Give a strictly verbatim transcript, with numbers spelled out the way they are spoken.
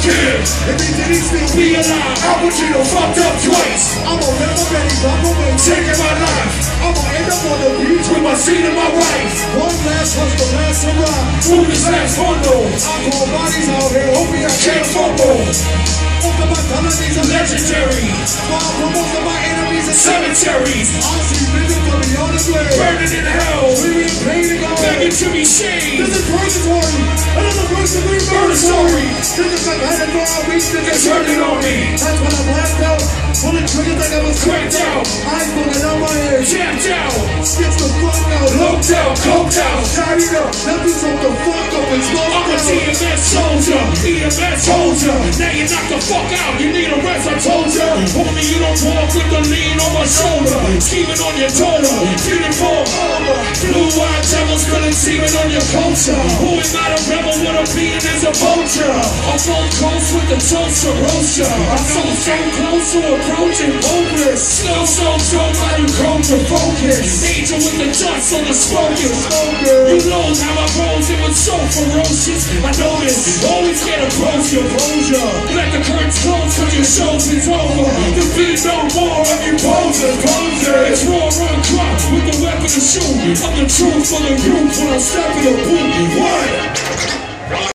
care. It means that he still be alive. Al Pacino fucked up twice. I'm a rebel, Betty Bumble, taking my life. I'ma end up on the beach with my seat and my wife. One last was the last hurrah. Through this last bundle. I call bodies out here, hoping I can't fumble. Most of my felonies are legendary, while most of my enemies are cemeteries. I see visions of beyond the grave, burning in hell, living in pain and God, begging to be saved. This is purgatory, another verse of me murder story. This is like I had to throw out weeks and they turned it on me. That's when I blacked out, pulling triggers like I was cranked out. Eyes bullet out my head, jammed out, skipped the fuck out, loped out, coked out, shot it up, nothing so the fuck up and smoked out. I'm a T M S soldier, E M S soldier. Now you knock the fuck out, you need a rest, I told ya. Homie, you don't walk with the lean on my shoulder. Scheming on your daughter, feeling for over. Blue-eyed devils spilling semen on your culture. Who is not a rebel with a being is a vulture. I'm on coast with the toast to roast ya. I'm so, so close to approaching hopeless. Slow, so, so, how you come to focus. Angel with the dust on the smoking. You know how I rose, it was so ferocious. I know this, always get approach your closure. Let the curtains close cause your show's is over. There be no more of you posers, posers. It's raw, run, clock with the weapon to shoot. I'm the truth for the youth when I'm stepping the boot. What?